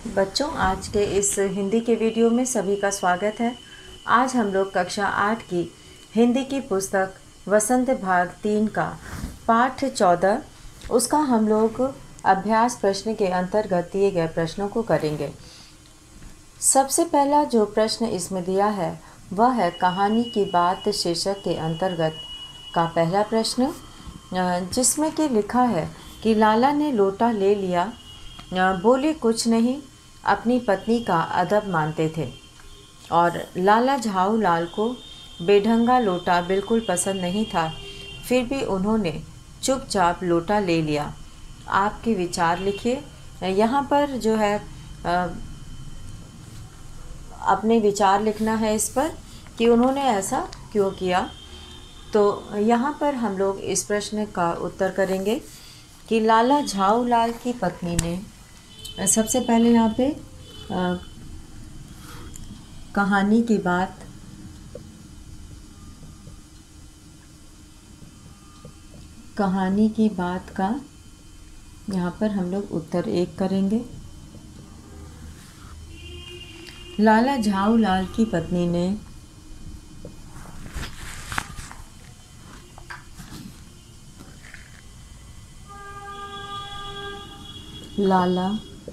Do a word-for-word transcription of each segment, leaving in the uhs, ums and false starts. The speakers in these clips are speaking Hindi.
बच्चों, आज के इस हिंदी के वीडियो में सभी का स्वागत है। आज हम लोग कक्षा आठ की हिंदी की पुस्तक वसंत भाग तीन का पाठ चौदह उसका हम लोग अभ्यास प्रश्न के अंतर्गत दिए गए प्रश्नों को करेंगे। सबसे पहला जो प्रश्न इसमें दिया है वह है कहानी की बात शीर्षक के अंतर्गत का पहला प्रश्न, जिसमें कि लिखा है कि लाला ने लोटा ले लिया, बोले कुछ नहीं, अपनी पत्नी का अदब मानते थे। और लाला झाऊ लाल को बेढंगा लोटा बिल्कुल पसंद नहीं था, फिर भी उन्होंने चुपचाप लोटा ले लिया। आपके विचार लिखिए। यहाँ पर जो है आ, अपने विचार लिखना है इस पर कि उन्होंने ऐसा क्यों किया। तो यहाँ पर हम लोग इस प्रश्न का उत्तर करेंगे कि लाला झाऊ लाल की पत्नी ने सबसे पहले यहाँ पे आ, कहानी की बात कहानी की बात का यहाँ पर हम लोग उत्तर एक करेंगे। लाला झाऊ लाल की पत्नी ने लाला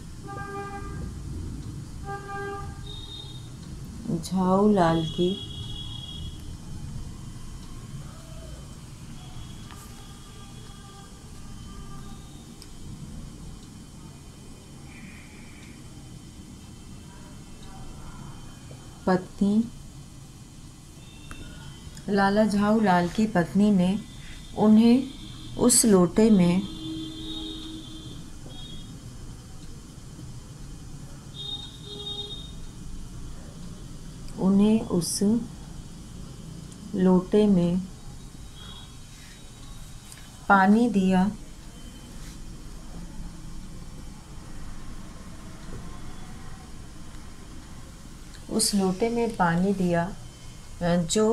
झाऊ लाल की पत्नी लाला झाऊ लाल की पत्नी ने उन्हें उस लोटे में उन्हें उस लोटे में पानी दिया, उस लोटे में पानी दिया जो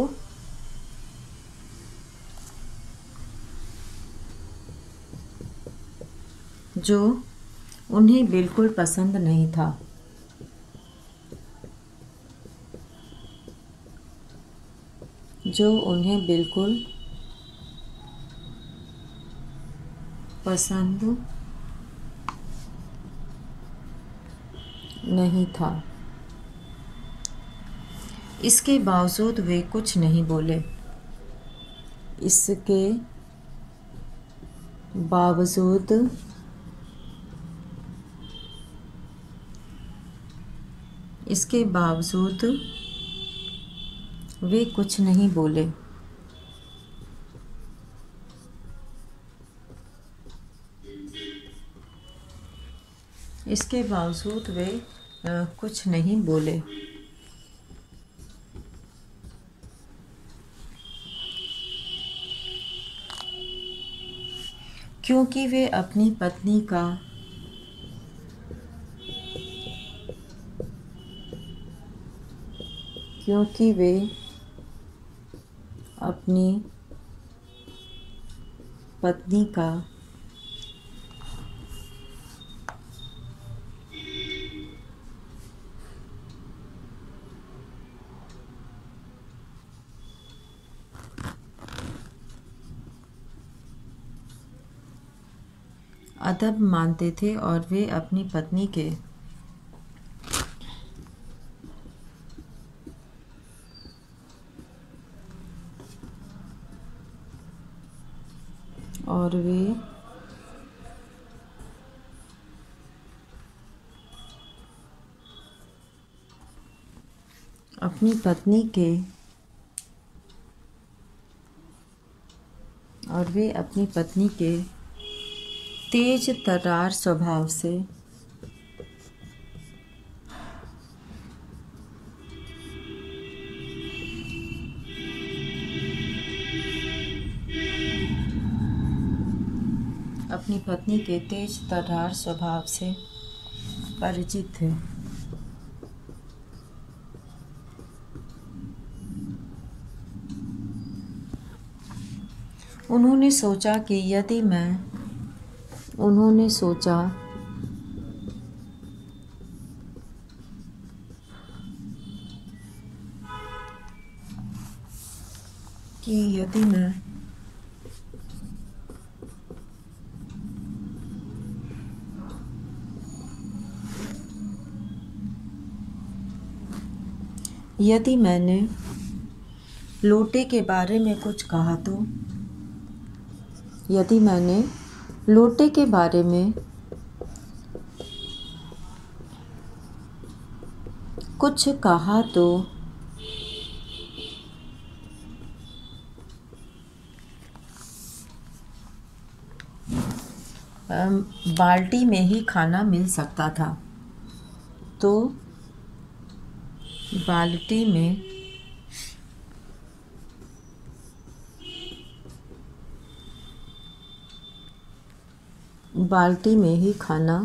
जो उन्हें बिल्कुल पसंद नहीं था। जो उन्हें बिल्कुल पसंद नहीं था। इसके बावजूद वे कुछ नहीं बोले। इसके बावजूद इसके बावजूद वे कुछ नहीं बोले। इसके बावजूद वे आ, कुछ नहीं बोले। क्योंकि वे अपनी पत्नी का क्योंकि वे अपनी पत्नी का अदब मानते थे और वे अपनी पत्नी के और वे अपनी पत्नी के और वे अपनी पत्नी के तेज तर्रार स्वभाव से अपनी पत्नी के तेज तर्रार स्वभाव से परिचित थे। उन्होंने सोचा कि यदि मैं उन्होंने सोचा कि यदि मैं यदि मैंने लोटे के बारे में कुछ कहा तो यदि मैंने लोटे के बारे में कुछ कहा तो बाल्टी में ही खाना मिल सकता था। तो बाल्टी में बाल्टी में ही खाना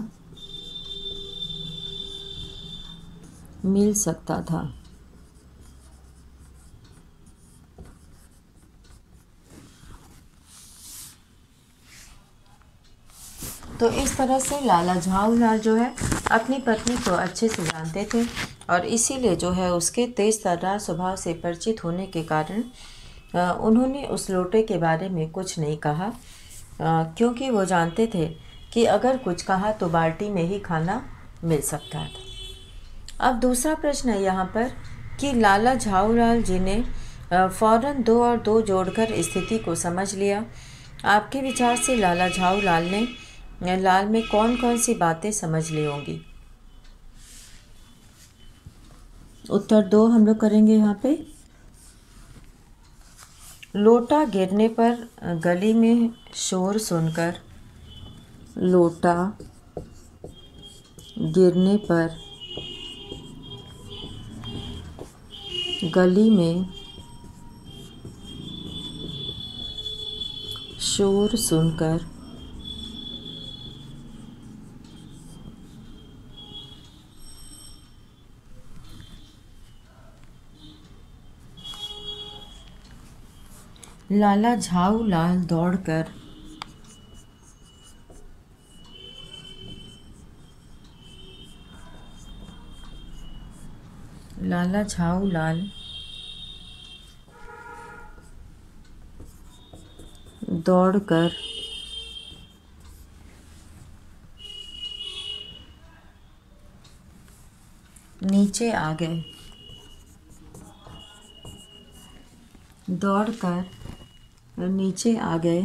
मिल सकता था। तो इस तरह से लाला झाऊलाल जो है अपनी पत्नी को अच्छे से जानते थे और इसीलिए जो है उसके तेज तर्रार स्वभाव से परिचित होने के कारण उन्होंने उस लोटे के बारे में कुछ नहीं कहा, क्योंकि वो जानते थे कि अगर कुछ कहा तो बाल्टी में ही खाना मिल सकता था। अब दूसरा प्रश्न है यहाँ पर कि लाला झाऊलाल जी ने फ़ौरन दो और दो जोड़कर स्थिति को समझ लिया। आपके विचार से लाला झाऊलाल ने लाल में कौन कौन सी बातें समझ ली होंगी? उत्तर दो हम लोग करेंगे यहाँ पे। लोटा गिरने पर गली में शोर सुनकर लोटा गिरने पर गली में शोर सुनकर लाला झाऊलाल दौड़कर लाला झाऊलाल दौड़कर नीचे आ गए। दौड़कर नीचे आ गए।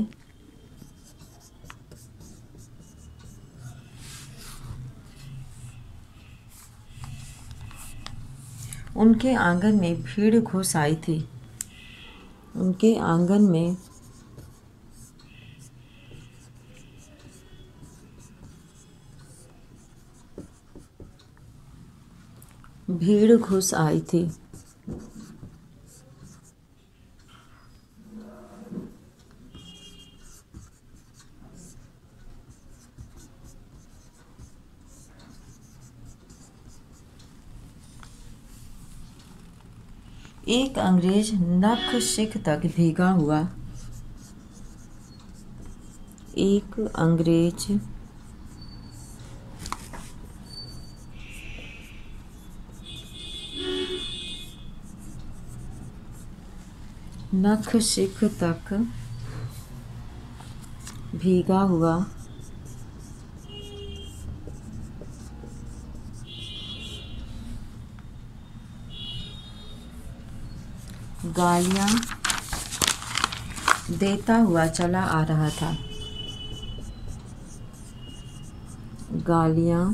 उनके आंगन में भीड़ घुस आई थी। उनके आंगन में भीड़ घुस आई थी। एक अंग्रेज नख शिख तक भीगा हुआ एक अंग्रेज नख शिख तक भीगा हुआ गालियां देता हुआ चला आ रहा था। गालियां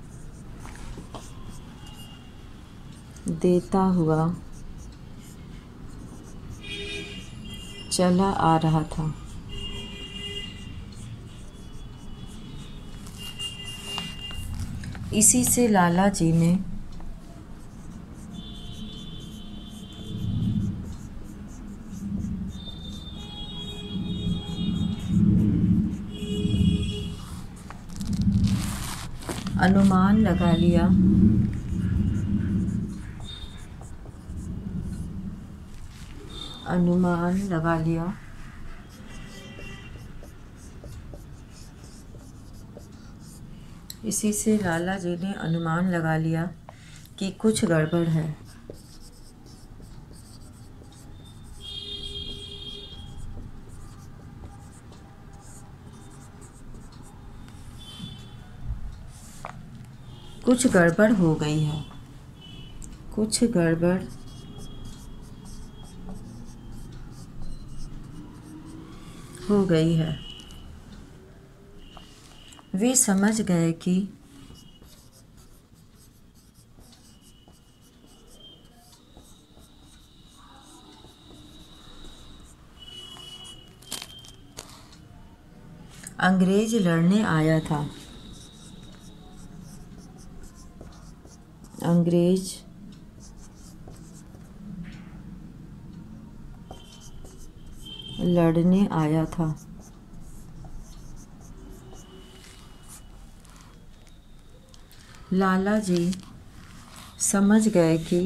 देता हुआ चला आ रहा था। इसी से लाला जी ने अनुमान लगा लिया अनुमान लगा लिया इसी से लाला जी ने अनुमान लगा लिया कि कुछ गड़बड़ है। कुछ गड़बड़ हो गई है, कुछ गड़बड़ हो गई है। वे समझ गए कि अंग्रेज लड़ने आया था। अंग्रेज लड़ने आया था। लाला जी समझ गए कि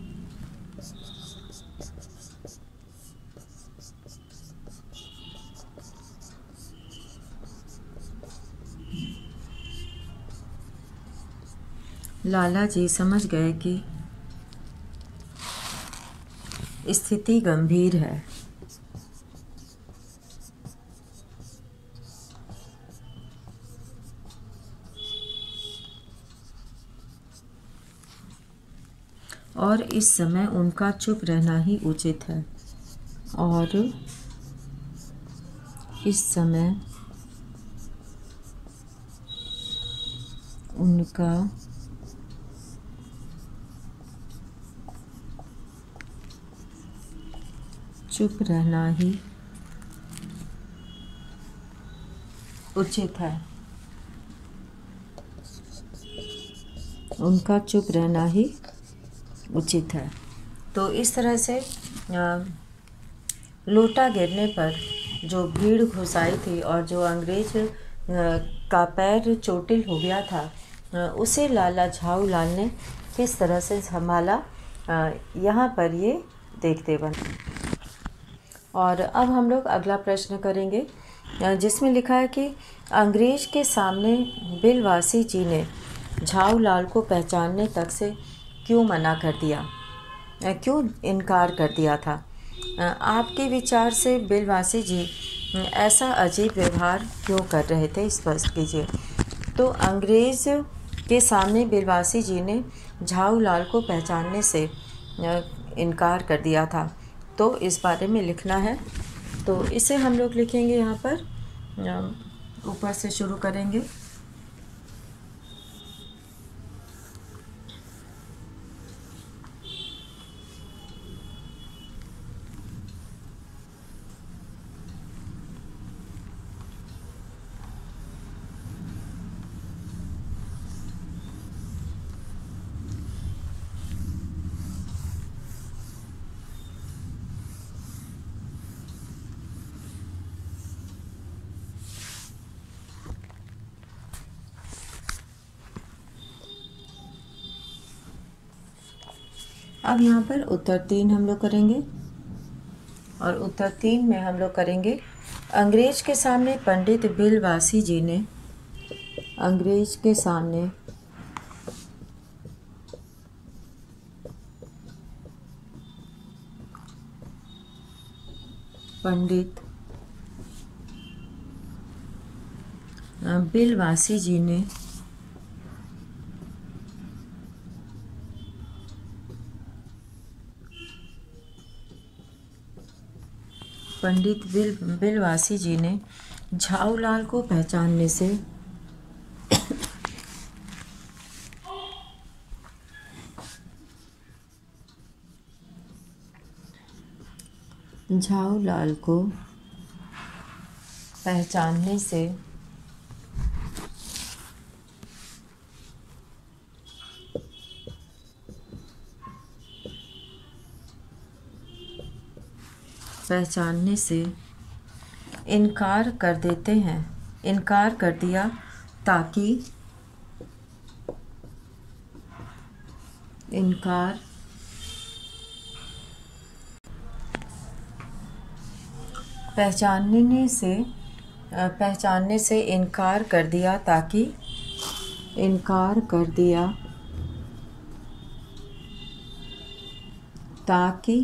लाला जी समझ गए कि स्थिति गंभीर है। और इस समय उनका चुप रहना ही उचित है। और इस समय उनका चुप रहना ही उचित है। उनका चुप रहना ही उचित है। तो इस तरह से लोटा गिरने पर जो भीड़ घुस आई थी और जो अंग्रेज का पैर चोटिल हो गया था, उसे लाला झाऊ लाल ने किस तरह से संभाला, यहाँ पर ये देखते बन। और अब हम लोग अगला प्रश्न करेंगे, जिसमें लिखा है कि अंग्रेज के सामने बिलवासी जी ने झाऊ लाल को पहचानने तक से क्यों मना कर दिया, क्यों इनकार कर दिया था। आपके विचार से बिलवासी जी ऐसा अजीब व्यवहार क्यों कर रहे थे, स्पष्ट कीजिए। तो अंग्रेज़ के सामने बिलवासी जी ने झाऊ लाल को पहचानने से इनकार कर दिया था, तो इस बारे में लिखना है। तो इसे हम लोग लिखेंगे यहाँ पर, ऊपर से शुरू करेंगे। अब यहाँ पर उत्तर तीन हम लोग करेंगे, और उत्तर तीन में हम लोग करेंगे, अंग्रेज के सामने पंडित बिलवासी जी ने अंग्रेज के सामने पंडित बिलवासी जी ने पंडित बिल बिलवासी जी ने झाऊ लाल को पहचानने से झाऊ लाल को पहचानने से पहचानने से इनकार कर देते हैं इनकार कर दिया ताकि इनकार पहचानने से पहचानने से इनकार कर दिया ताकि इनकार कर दिया ताकि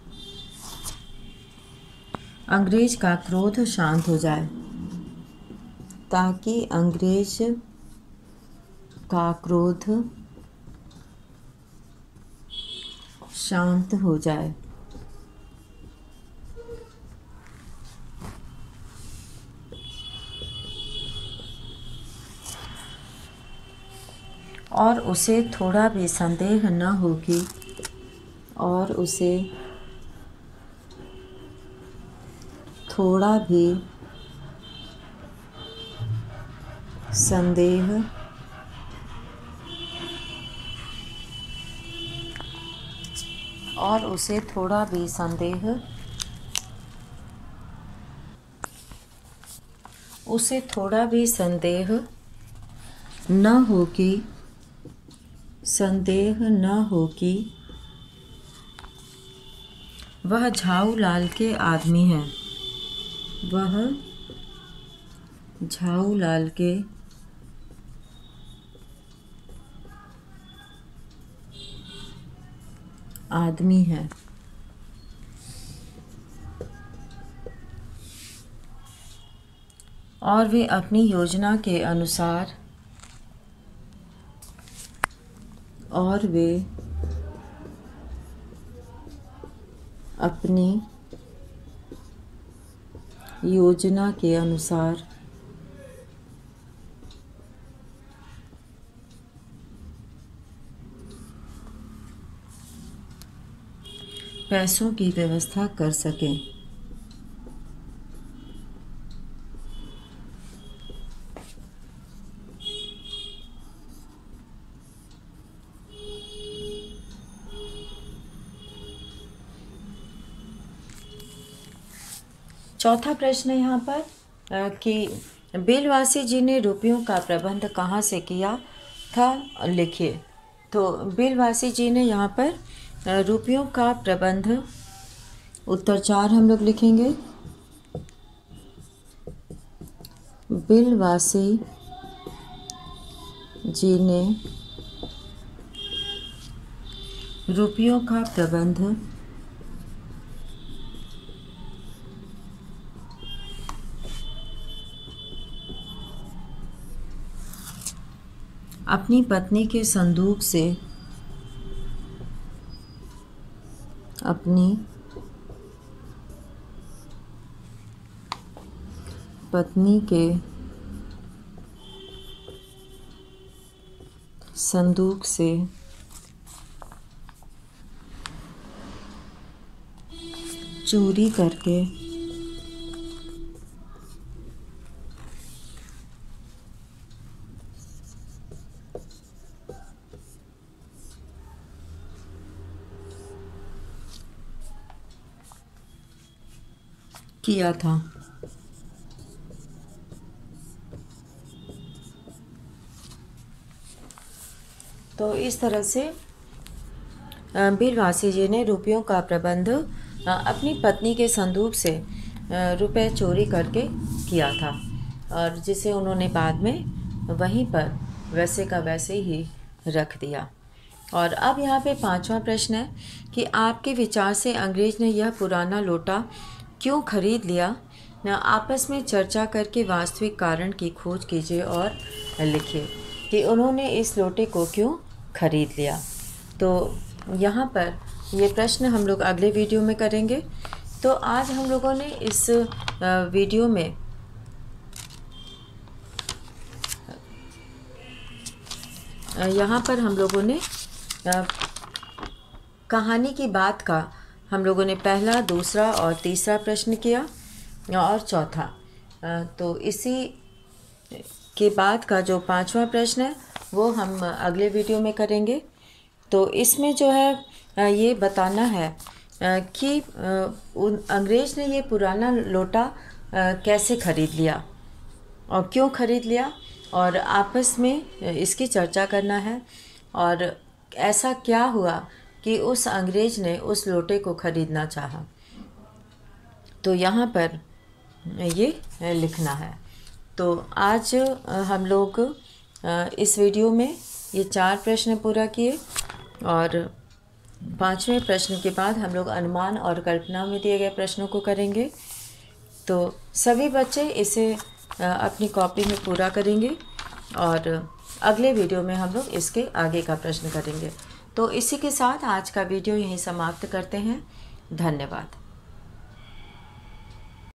अंग्रेज का क्रोध शांत हो जाए ताकि अंग्रेज का क्रोध शांत हो जाए। और उसे थोड़ा भी संदेह न हो कि और उसे थोड़ा भी संदेह और उसे थोड़ा भी संदेह उसे थोड़ा भी संदेह न हो कि संदेह न हो कि वह झाऊ लाल के आदमी हैं। वह झाऊ लाल के आदमी हैं। और वे अपनी योजना के अनुसार और वे अपनी योजना के अनुसार पैसों की व्यवस्था कर सकें। चौथा प्रश्न है यहाँ पर कि बिलवासी जी ने रुपयों का प्रबंध कहाँ से किया था, लिखिए। तो बिलवासी जी ने यहाँ पर रुपयों का प्रबंध, उत्तर चार हम लोग लिखेंगे। बिलवासी जी ने रुपयों का प्रबंध अपनी पत्नी के संदूक से अपनी पत्नी के संदूक से चोरी करके किया था। तो इस तरह से बिलवासी जी ने रुपयों का प्रबंध अपनी पत्नी के संदूक से रुपए चोरी करके किया था, और जिसे उन्होंने बाद में वहीं पर वैसे का वैसे ही रख दिया। और अब यहाँ पे पांचवा प्रश्न है कि आपके विचार से अंग्रेज ने यह पुराना लोटा क्यों खरीद लिया। आपस में चर्चा करके वास्तविक कारण की खोज कीजिए और लिखिए कि उन्होंने इस लोटे को क्यों खरीद लिया। तो यहाँ पर ये प्रश्न हम लोग अगले वीडियो में करेंगे। तो आज हम लोगों ने इस वीडियो में यहाँ पर हम लोगों ने कहानी की बात का हम लोगों ने पहला, दूसरा और तीसरा प्रश्न किया, और चौथा। तो इसी के बाद का जो पांचवा प्रश्न है वो हम अगले वीडियो में करेंगे। तो इसमें जो है ये बताना है कि अंग्रेज ने ये पुराना लोटा कैसे खरीद लिया और क्यों खरीद लिया, और आपस में इसकी चर्चा करना है, और ऐसा क्या हुआ कि उस अंग्रेज ने उस लोटे को खरीदना चाहा। तो यहाँ पर ये लिखना है। तो आज हम लोग इस वीडियो में ये चार प्रश्न पूरा किए, और पांचवें प्रश्न के बाद हम लोग अनुमान और कल्पना में दिए गए प्रश्नों को करेंगे। तो सभी बच्चे इसे अपनी कॉपी में पूरा करेंगे, और अगले वीडियो में हम लोग इसके आगे का प्रश्न करेंगे। तो इसी के साथ आज का वीडियो यहीं समाप्त करते हैं। धन्यवाद।